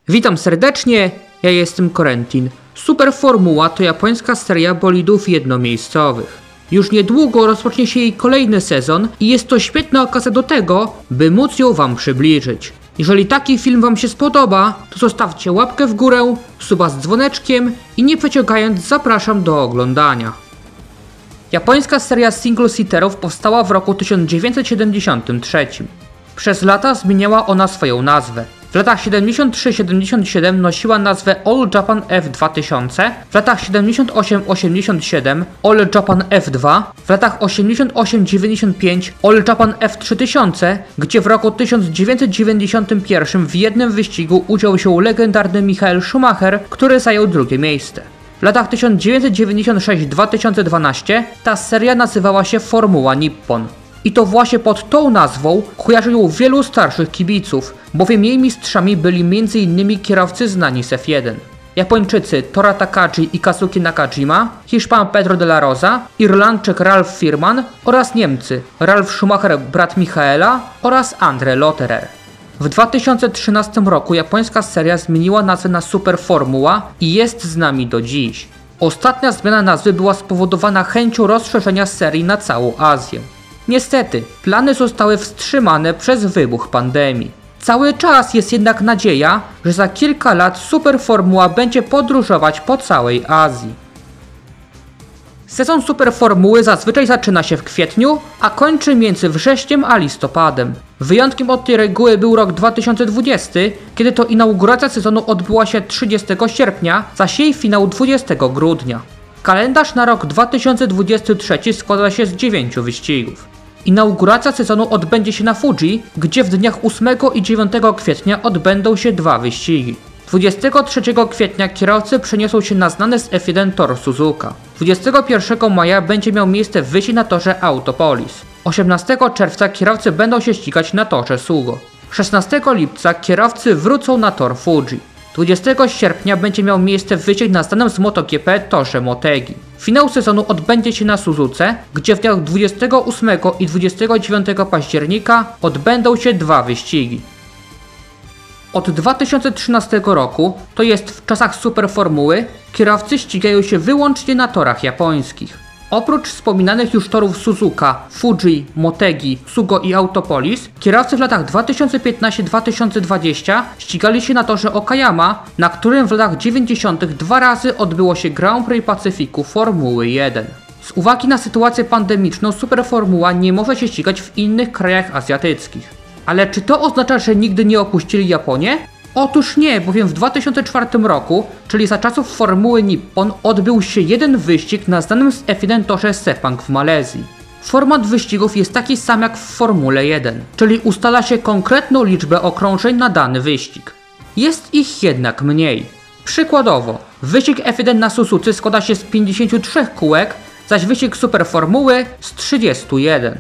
Witam serdecznie, ja jestem Corentin. Super Formuła to japońska seria bolidów jednomiejscowych. Już niedługo rozpocznie się jej kolejny sezon i jest to świetna okazja do tego, by móc ją wam przybliżyć. Jeżeli taki film wam się spodoba, to zostawcie łapkę w górę, suba z dzwoneczkiem i nie przeciągając zapraszam do oglądania. Japońska seria single-seaterów powstała w roku 1973. Przez lata zmieniała ona swoją nazwę. W latach 73-77 nosiła nazwę All Japan F2000, w latach 78-87 All Japan F2, w latach 88-95 All Japan F3000, gdzie w roku 1991 w jednym wyścigu udział wziął legendarny Michael Schumacher, który zajął drugie miejsce. W latach 1996-2012 ta seria nazywała się Formuła Nippon. I to właśnie pod tą nazwą kojarzy ją wielu starszych kibiców, bowiem jej mistrzami byli m.in. kierowcy znani z F1. Japończycy Tora Takagi i Kazuki Nakajima, Hiszpan Pedro de la Rosa, Irlandczyk Ralf Firman oraz Niemcy Ralf Schumacher, brat Michaela oraz Andre Lotterer. W 2013 roku japońska seria zmieniła nazwę na Super Formuła i jest z nami do dziś. Ostatnia zmiana nazwy była spowodowana chęcią rozszerzenia serii na całą Azję. Niestety, plany zostały wstrzymane przez wybuch pandemii. Cały czas jest jednak nadzieja, że za kilka lat Super Formuła będzie podróżować po całej Azji. Sezon Super Formuły zazwyczaj zaczyna się w kwietniu, a kończy między wrześniem a listopadem. Wyjątkiem od tej reguły był rok 2020, kiedy to inauguracja sezonu odbyła się 30 sierpnia, zaś jej finał 20 grudnia. Kalendarz na rok 2023 składa się z 9 wyścigów. Inauguracja sezonu odbędzie się na Fuji, gdzie w dniach 8 i 9 kwietnia odbędą się 2 wyścigi. 23 kwietnia kierowcy przeniosą się na znany z F1 tor Suzuka. 21 maja będzie miał miejsce wyścig na torze Autopolis. 18 czerwca kierowcy będą się ścigać na torze Sugo. 16 lipca kierowcy wrócą na tor Fuji. 20 sierpnia będzie miał miejsce wyścig na znanym z MotoGP torze Motegi. Finał sezonu odbędzie się na Suzuce, gdzie w dniach 28 i 29 października odbędą się 2 wyścigi. Od 2013 roku, to jest w czasach Super Formuły, kierowcy ścigają się wyłącznie na torach japońskich. Oprócz wspominanych już torów Suzuka, Fuji, Motegi, Sugo i Autopolis, kierowcy w latach 2015-2020 ścigali się na torze Okayama, na którym w latach 90. 2 razy odbyło się Grand Prix Pacyfiku Formuły 1. Z uwagi na sytuację pandemiczną Super Formuła nie może się ścigać w innych krajach azjatyckich. Ale czy to oznacza, że nigdy nie opuścili Japonię? Otóż nie, bowiem w 2004 roku, czyli za czasów Formuły Nippon, odbył się jeden wyścig na znanym z F1 torze Sepang w Malezji. Format wyścigów jest taki sam jak w Formule 1, czyli ustala się konkretną liczbę okrążeń na dany wyścig. Jest ich jednak mniej. Przykładowo, wyścig F1 na Suzuce składa się z 53 kółek, zaś wyścig Super Formuły z 31.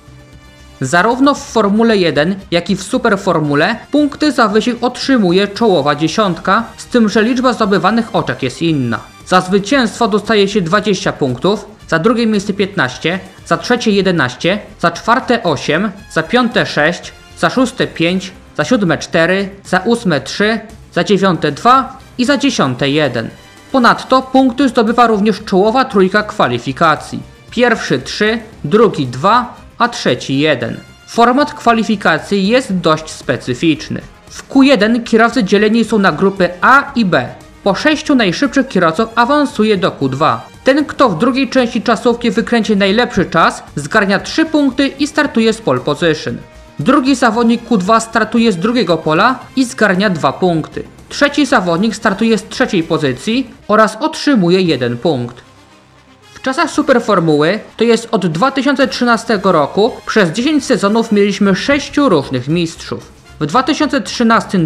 Zarówno w Formule 1, jak i w Super Formule punkty za wyścig otrzymuje czołowa dziesiątka, z tym, że liczba zdobywanych oczek jest inna. Za zwycięstwo dostaje się 20 punktów, za drugie miejsce 15, za trzecie 11, za czwarte 8, za piąte 6, za szóste 5, za siódme 4, za ósme 3, za dziewiąte 2 i za dziesiąte 1. Ponadto punkty zdobywa również czołowa trójka kwalifikacji. Pierwszy 3, drugi 2, a trzeci 1. Format kwalifikacji jest dość specyficzny. W Q1 kierowcy dzieleni są na grupy A i B. Po 6 najszybszych kierowców awansuje do Q2. Ten, kto w drugiej części czasówki wykręci najlepszy czas, zgarnia 3 punkty i startuje z pole position. Drugi zawodnik Q2 startuje z drugiego pola i zgarnia 2 punkty. Trzeci zawodnik startuje z trzeciej pozycji oraz otrzymuje 1 punkt. W czasach Super Formuły, to jest od 2013 roku, przez 10 sezonów mieliśmy 6 różnych mistrzów. W 2013,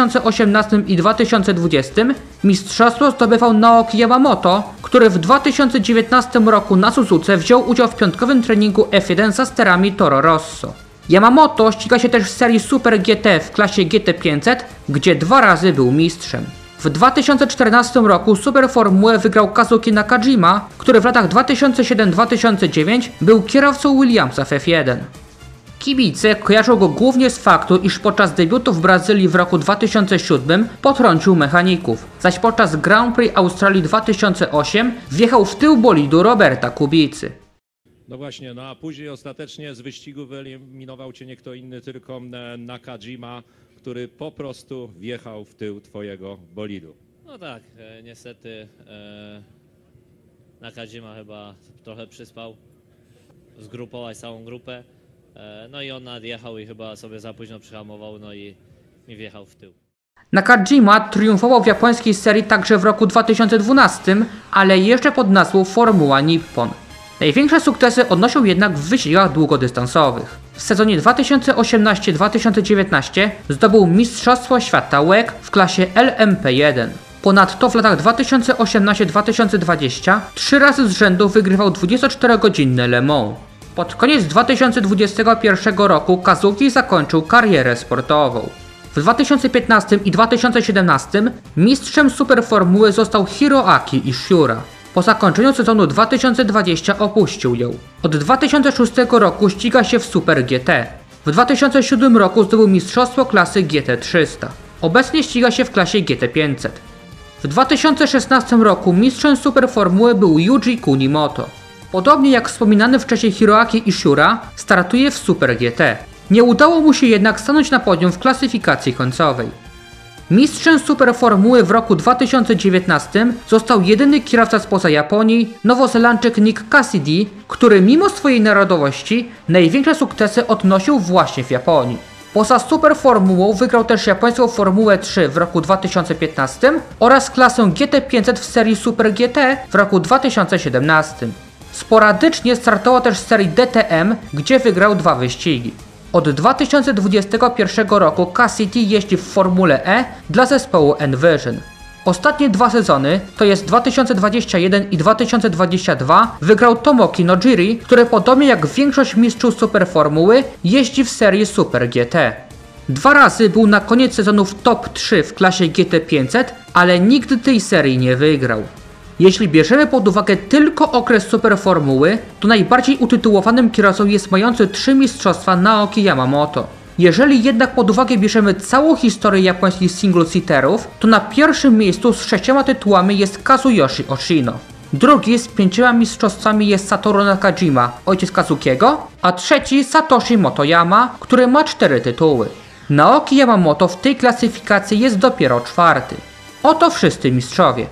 2018 i 2020 mistrzostwo zdobywał Naoki Yamamoto, który w 2019 roku na Suzuce wziął udział w piątkowym treningu F1 za sterami Toro Rosso. Yamamoto ściga się też w serii Super GT w klasie GT500, gdzie 2 razy był mistrzem. W 2014 roku Super Formułę wygrał Kazuki Nakajima, który w latach 2007-2009 był kierowcą Williamsa w F1. Kibice kojarzą go głównie z faktu, iż podczas debiutu w Brazylii w roku 2007 potrącił mechaników, zaś podczas Grand Prix Australii 2008 wjechał w tył bolidu Roberta Kubicy. No właśnie, no a później ostatecznie z wyścigu wyeliminował cię nie kto inny, tylko Nakajima, który po prostu wjechał w tył twojego bolidu. No tak, niestety Nakajima chyba trochę przyspał, zgrupować całą grupę, no i on nadjechał i chyba sobie za późno przyhamował, no i mi wjechał w tył. Nakajima triumfował w japońskiej serii także w roku 2012, ale jeszcze pod nazwą Formuła Nippon. Największe sukcesy odnosił jednak w wyścigach długodystansowych. W sezonie 2018-2019 zdobył Mistrzostwo Świata WEC w klasie LMP1. Ponadto w latach 2018-2020 3 razy z rzędu wygrywał 24-godzinny Le Mans. Pod koniec 2021 roku Kazuki zakończył karierę sportową. W 2015 i 2017 mistrzem Superformuły został Hiroaki Ishiura. Po zakończeniu sezonu 2020 opuścił ją. Od 2006 roku ściga się w Super GT. W 2007 roku zdobył mistrzostwo klasy GT300. Obecnie ściga się w klasie GT500. W 2016 roku mistrzem Superformuły był Yuji Kunimoto. Podobnie jak wspominany wcześniej Hiroaki Ishiura, startuje w Super GT. Nie udało mu się jednak stanąć na podium w klasyfikacji końcowej. Mistrzem Superformuły w roku 2019 został jedyny kierowca spoza Japonii, Nowozelandczyk Nick Cassidy, który mimo swojej narodowości największe sukcesy odnosił właśnie w Japonii. Poza Superformułą wygrał też japońską Formułę 3 w roku 2015 oraz klasę GT500 w serii Super GT w roku 2017. Sporadycznie startował też w serii DTM, gdzie wygrał 2 wyścigi. Od 2021 roku Cassidy jeździ w Formule E dla zespołu Envision. Ostatnie 2 sezony, to jest 2021 i 2022, wygrał Tomoki Nojiri, który podobnie jak większość mistrzów Superformuły jeździ w serii Super GT. 2 razy był na koniec sezonu w top 3 w klasie GT500, ale nigdy tej serii nie wygrał. Jeśli bierzemy pod uwagę tylko okres Superformuły, to najbardziej utytułowanym kierowcą jest mający 3 mistrzostwa Naoki Yamamoto. Jeżeli jednak pod uwagę bierzemy całą historię japońskich single-seaterów, to na pierwszym miejscu z 6 tytułami jest Kazuyoshi Oshino. Drugi z 5 mistrzostwami jest Satoru Nakajima, ojciec Kazukiego, a trzeci Satoshi Motoyama, który ma 4 tytuły. Naoki Yamamoto w tej klasyfikacji jest dopiero 4. Oto wszyscy mistrzowie.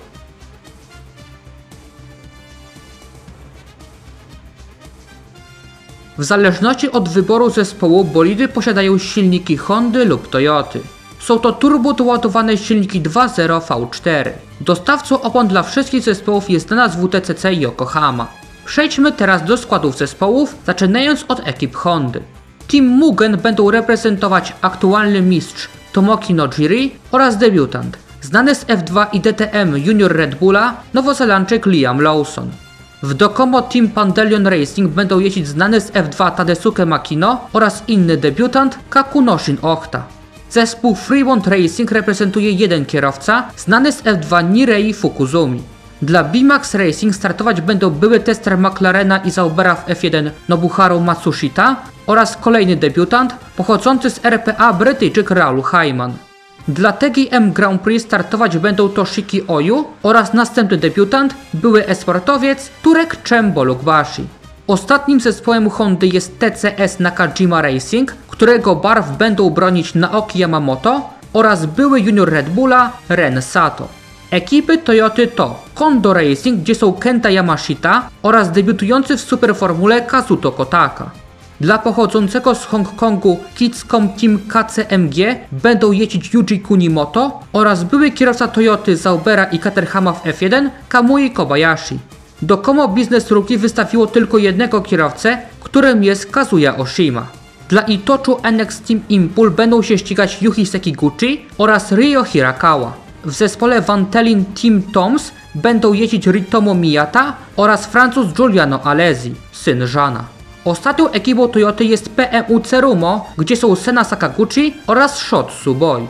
W zależności od wyboru zespołu bolidy posiadają silniki Hondy lub Toyoty. Są to turbodoładowane silniki 2.0 V4. Dostawcą opon dla wszystkich zespołów jest znana z WTCC Yokohama. Przejdźmy teraz do składów zespołów, zaczynając od ekip Hondy. Team Mugen będą reprezentować aktualny mistrz Tomoki Nojiri oraz debiutant, znany z F2 i DTM Junior Red Bulla, Nowozelandczyk Liam Lawson. W Docomo Team Pandelion Racing będą jeździć znany z F2 Tadesuke Makino oraz inny debiutant Kakunoshin Ohta. Zespół Fremont Racing reprezentuje jeden kierowca, znany z F2 Nirei Fukuzumi. Dla B-Max Racing startować będą były tester McLarena i Saubera w F1 Nobuharu Matsushita oraz kolejny debiutant pochodzący z RPA Brytyjczyk Raul Hyman. Dla TGM Grand Prix startować będą Toshiki Oyu oraz następny debiutant, były esportowiec Turek Cembolukbashi. Ostatnim zespołem Hondy jest TCS Nakajima Racing, którego barw będą bronić Naoki Yamamoto oraz były junior Red Bulla Ren Sato. Ekipy Toyoty to Kondo Racing, gdzie są Kenta Yamashita oraz debiutujący w Superformule Kazuto Kotaka. Dla pochodzącego z Hongkongu Kidscom Team KCMG będą jeździć Yuji Kunimoto oraz były kierowca Toyoty Saubera i Caterhama w F1 Kamui Kobayashi. Docomo Business Rookie wystawiło tylko jednego kierowcę, którym jest Kazuya Oshima. Dla Itochu NX Team Impul będą się ścigać Yuki Sekiguchi oraz Ryo Hirakawa. W zespole Vantellin Team Toms będą jeździć Ritomo Miyata oraz Francuz Giuliano Alesi, syn Jeana. Ostatnią ekipą Toyoty jest PMU Tsurumo, gdzie są Sena Sakaguchi oraz Shot Suboi.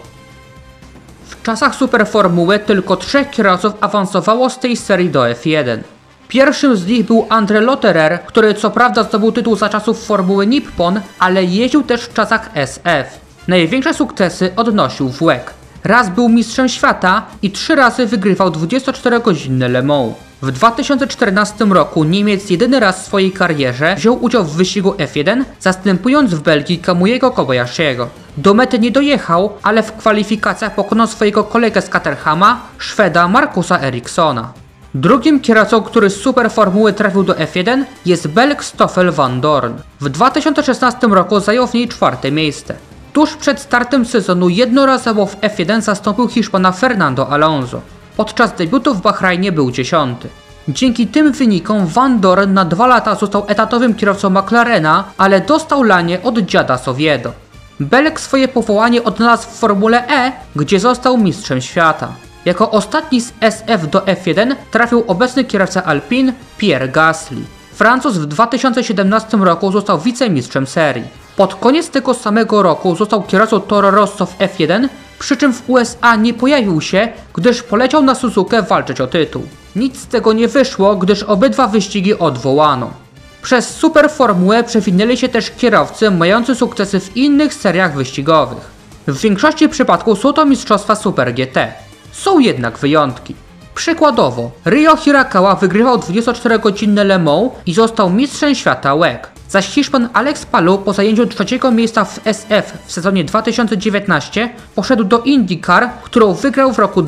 W czasach Superformuły tylko 3 kierowców awansowało z tej serii do F1. Pierwszym z nich był André Lotterer, który co prawda zdobył tytuł za czasów Formuły Nippon, ale jeździł też w czasach SF. Największe sukcesy odnosił w WEC. Raz był mistrzem świata i 3 razy wygrywał 24-godzinne Le Mans. W 2014 roku Niemiec jedyny raz w swojej karierze wziął udział w wyścigu F1, zastępując w Belgii Kamujego Kobayashiego. Do mety nie dojechał, ale w kwalifikacjach pokonał swojego kolegę z Caterhama, Szweda Markusa Erikssona. Drugim kierowcą, który z Superformuły trafił do F1 jest Belg Stoffel van Dorn. W 2016 roku zajął w niej 4. miejsce. Tuż przed startem sezonu jednorazowo w F1 zastąpił Hiszpana Fernando Alonso. Podczas debiutu w Bahrajnie był 10. Dzięki tym wynikom Van Dorn na 2 lata został etatowym kierowcą McLarena, ale dostał lanie od dziada Sowiedo. Belg swoje powołanie odnalazł w Formule E, gdzie został mistrzem świata. Jako ostatni z SF do F1 trafił obecny kierowca Alpine Pierre Gasly. Francuz w 2017 roku został wicemistrzem serii. Pod koniec tego samego roku został kierowcą Toro Rosso w F1, przy czym w USA nie pojawił się, gdyż poleciał na Suzukę walczyć o tytuł. Nic z tego nie wyszło, gdyż obydwa wyścigi odwołano. Przez Superformułę przewinęli się też kierowcy mający sukcesy w innych seriach wyścigowych. W większości przypadków są to mistrzostwa Super GT. Są jednak wyjątki. Przykładowo, Ryo Hirakawa wygrywał 24-godzinne Le Mans i został mistrzem świata WEC. Zaś Hiszpan Alex Palou po zajęciu 3. miejsca w SF w sezonie 2019 poszedł do IndyCar, którą wygrał w roku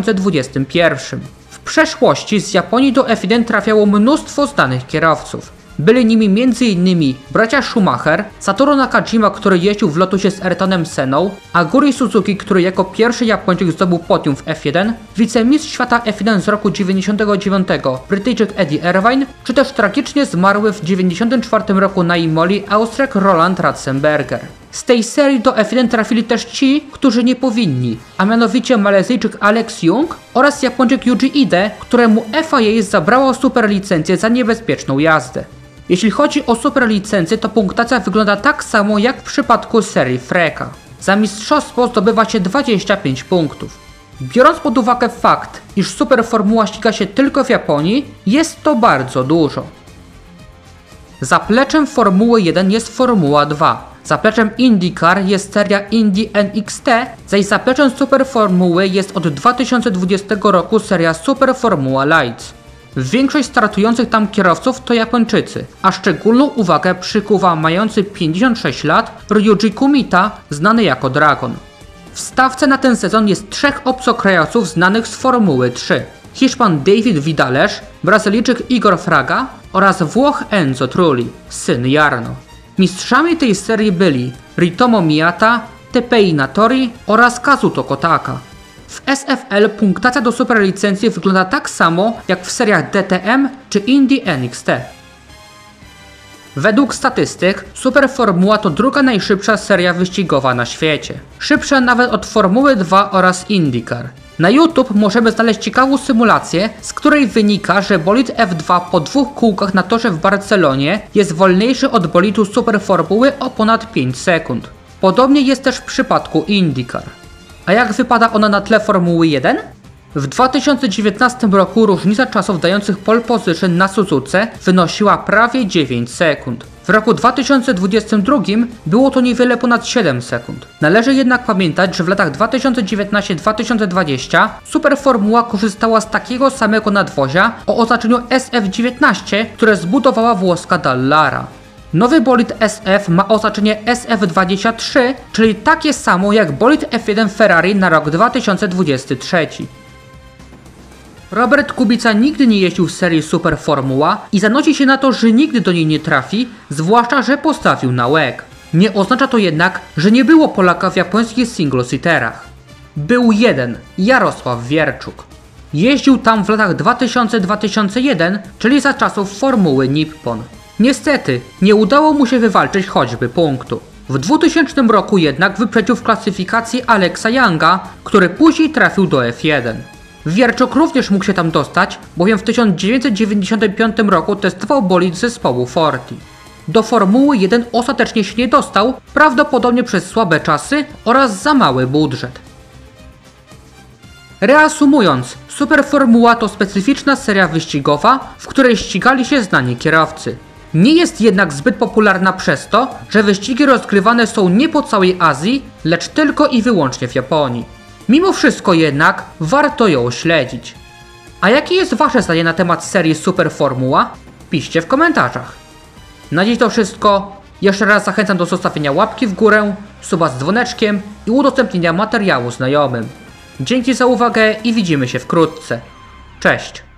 2021. W przeszłości z Japonii do F1 trafiało mnóstwo znanych kierowców. Byli nimi m.in. bracia Schumacher, Satoru Nakajima, który jeździł w Lotusie z Ayrtonem Senną, Aguri Suzuki, który jako pierwszy Japończyk zdobył podium w F1, wicemistrz świata F1 z roku 99, Brytyjczyk Eddie Irvine, czy też tragicznie zmarły w 94 roku na Imoli Austriak Roland Ratzenberger. Z tej serii do F1 trafili też ci, którzy nie powinni, a mianowicie Malezyjczyk Alex Young oraz Japończyk Yuji Ide, któremu FIA zabrało superlicencję za niebezpieczną jazdę. Jeśli chodzi o superlicencję, to punktacja wygląda tak samo jak w przypadku serii Freka. Za mistrzostwo zdobywa się 25 punktów. Biorąc pod uwagę fakt, iż Superformuła ściga się tylko w Japonii, jest to bardzo dużo. Zapleczem Formuły 1 jest Formuła 2. Zapleczem IndyCar jest seria Indy NXT, zaś zapleczem Superformuły jest od 2020 roku seria Superformuła Lights. Większość startujących tam kierowców to Japończycy, a szczególną uwagę przykuwa mający 56 lat Ryuji Kumita, znany jako Dragon. W stawce na ten sezon jest 3 obcokrajowców znanych z Formuły 3. Hiszpan David Vidales, Brazylijczyk Igor Fraga oraz Włoch Enzo Trulli, syn Jarno. Mistrzami tej serii byli Ritomo Miyata, Teppei Natori oraz Kazuto Kotaka. W SFL punktacja do superlicencji wygląda tak samo jak w seriach DTM czy Indy NXT. Według statystyk Superformuła to druga najszybsza seria wyścigowa na świecie. Szybsza nawet od Formuły 2 oraz IndyCar. Na YouTube możemy znaleźć ciekawą symulację, z której wynika, że bolid F2 po 2 kółkach na torze w Barcelonie jest wolniejszy od bolidu Superformuły o ponad 5 sekund. Podobnie jest też w przypadku IndyCar. A jak wypada ona na tle Formuły 1? W 2019 roku różnica czasów dających pole position na Suzuce wynosiła prawie 9 sekund. W roku 2022 było to niewiele ponad 7 sekund. Należy jednak pamiętać, że w latach 2019-2020 Superformuła korzystała z takiego samego nadwozia o oznaczeniu SF19, które zbudowała włoska Dallara. Nowy bolid SF ma oznaczenie SF23, czyli takie samo jak bolid F1 Ferrari na rok 2023. Robert Kubica nigdy nie jeździł w serii Superformuła i zanosi się na to, że nigdy do niej nie trafi, zwłaszcza że postawił na WEC. Nie oznacza to jednak, że nie było Polaka w japońskich single-seaterach. Był jeden, Jarosław Wierczuk. Jeździł tam w latach 2000-2001, czyli za czasów Formuły Nippon. Niestety, nie udało mu się wywalczyć choćby punktu. W 2000 roku jednak wyprzedził w klasyfikacji Alexa Younga, który później trafił do F1. Wierczuk również mógł się tam dostać, bowiem w 1995 roku testował bolid zespołu Forti. Do Formuły 1 ostatecznie się nie dostał, prawdopodobnie przez słabe czasy oraz za mały budżet. Reasumując, Superformuła to specyficzna seria wyścigowa, w której ścigali się znani kierowcy. Nie jest jednak zbyt popularna przez to, że wyścigi rozgrywane są nie po całej Azji, lecz tylko i wyłącznie w Japonii. Mimo wszystko jednak warto ją śledzić. A jakie jest wasze zdanie na temat serii Superformuła? Piszcie w komentarzach. Na dziś to wszystko. Jeszcze raz zachęcam do zostawienia łapki w górę, suba z dzwoneczkiem i udostępnienia materiału znajomym. Dzięki za uwagę i widzimy się wkrótce. Cześć!